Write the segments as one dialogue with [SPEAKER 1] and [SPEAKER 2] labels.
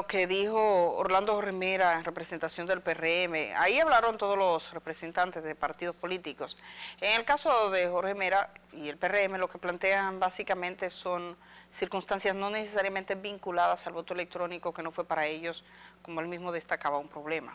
[SPEAKER 1] lo que dijo Orlando Jorge Mera en representación del PRM. Ahí hablaron todos los representantes de partidos políticos. En el caso de Jorge Mera y el PRM, lo que plantean básicamente son circunstancias no necesariamente vinculadas al voto electrónico, que no fue para ellos, como él mismo destacaba, un problema.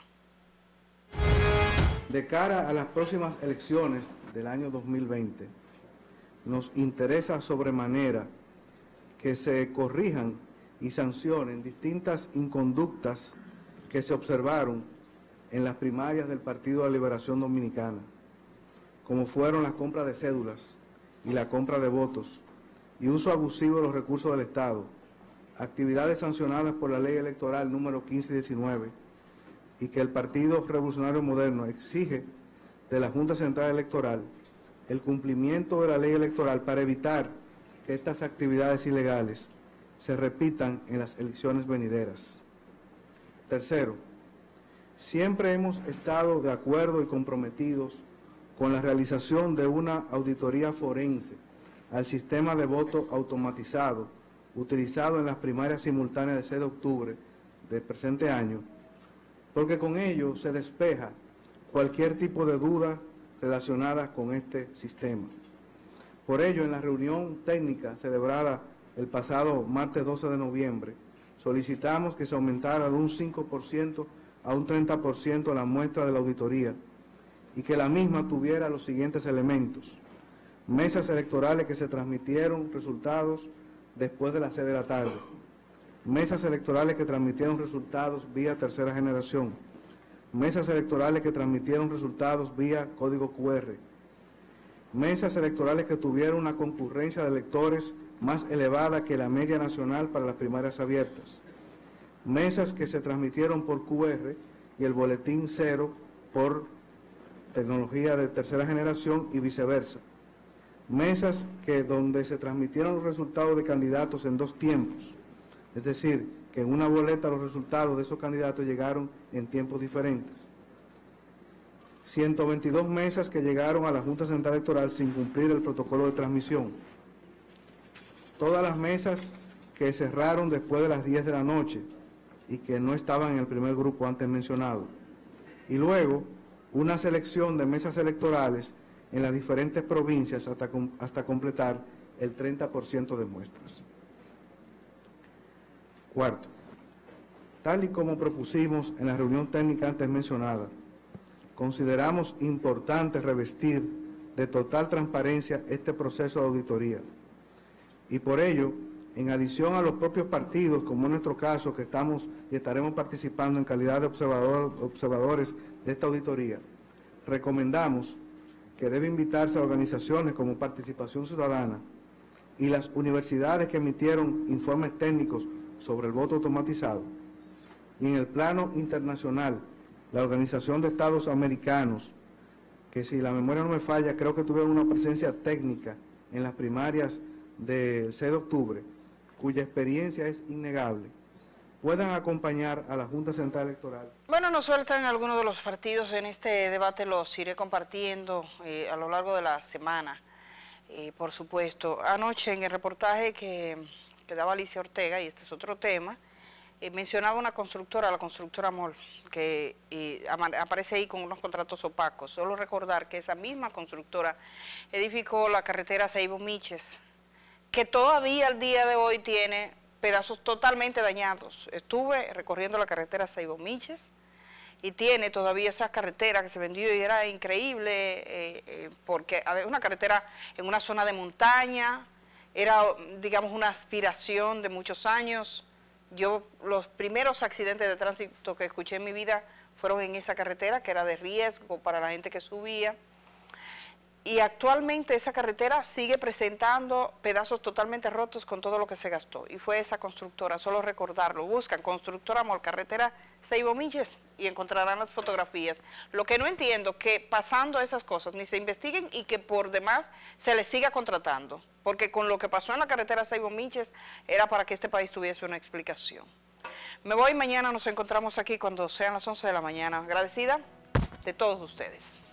[SPEAKER 2] De cara a las próximas elecciones del año 2020, nos interesa sobremanera que se corrijan y sancionen distintas inconductas que se observaron en las primarias del Partido de la Liberación Dominicana, como fueron la compra de cédulas y la compra de votos y uso abusivo de los recursos del Estado, actividades sancionadas por la Ley Electoral número 1519, y que el Partido Revolucionario Moderno exige de la Junta Central Electoral el cumplimiento de la ley electoral para evitar que estas actividades ilegales se repitan en las elecciones venideras. Tercero, siempre hemos estado de acuerdo y comprometidos con la realización de una auditoría forense al sistema de voto automatizado utilizado en las primarias simultáneas del 6 de octubre del presente año, porque con ello se despeja cualquier tipo de duda relacionada con este sistema. Por ello, en la reunión técnica celebrada el pasado martes 12 de noviembre, solicitamos que se aumentara de un 5% a un 30% la muestra de la auditoría y que la misma tuviera los siguientes elementos: mesas electorales que se transmitieron resultados después de las 6 de la tarde, mesas electorales que transmitieron resultados vía tercera generación, mesas electorales que transmitieron resultados vía código QR, mesas electorales que tuvieron una concurrencia de electores más elevada que la media nacional para las primarias abiertas, mesas que se transmitieron por QR y el boletín cero por tecnología de tercera generación y viceversa, mesas donde se transmitieron los resultados de candidatos en dos tiempos, es decir, que en una boleta los resultados de esos candidatos llegaron en tiempos diferentes. 122 mesas que llegaron a la Junta Central Electoral sin cumplir el protocolo de transmisión. Todas las mesas que cerraron después de las 10 de la noche y que no estaban en el primer grupo antes mencionado. Y luego, una selección de mesas electorales en las diferentes provincias hasta completar el 30% de muestras. Cuarto, tal y como propusimos en la reunión técnica antes mencionada, consideramos importante revestir de total transparencia este proceso de auditoría. Y por ello, en adición a los propios partidos, como en nuestro caso, que estamos y estaremos participando en calidad de observadores de esta auditoría, recomendamos que debe invitarse a organizaciones como Participación Ciudadana y las universidades que emitieron informes técnicos sobre el voto automatizado, y en el plano internacional, la Organización de Estados Americanos, que si la memoria no me falla, creo que tuvieron una presencia técnica en las primarias del 6 de octubre, cuya experiencia es innegable, puedan acompañar a la Junta Central Electoral.
[SPEAKER 1] Bueno, nos sueltan algunos de los partidos en este debate, los iré compartiendo a lo largo de la semana, por supuesto. Anoche en el reportaje que daba Alicia Ortega, y este es otro tema, mencionaba una constructora, la constructora MOL, que aparece ahí con unos contratos opacos. Solo recordar que esa misma constructora edificó la carretera Seibo-Miches, que todavía al día de hoy tiene pedazos totalmente dañados. Estuve recorriendo la carretera Seibo-Miches y tiene todavía esa carretera que se vendió y era increíble, porque es una carretera en una zona de montaña, era, digamos, una aspiración de muchos años. Los primeros accidentes de tránsito que escuché en mi vida fueron en esa carretera, que era de riesgo para la gente que subía. Y actualmente esa carretera sigue presentando pedazos totalmente rotos con todo lo que se gastó. Y fue esa constructora, solo recordarlo. Buscan Constructora MOL, carretera Seibo-Miches, y encontrarán las fotografías. Lo que no entiendo, que pasando esas cosas ni se investiguen y que por demás se les siga contratando. Porque con lo que pasó en la carretera Seibo-Miches era para que este país tuviese una explicación. Me voy, mañana nos encontramos aquí cuando sean las 11 de la mañana. Agradecida de todos ustedes.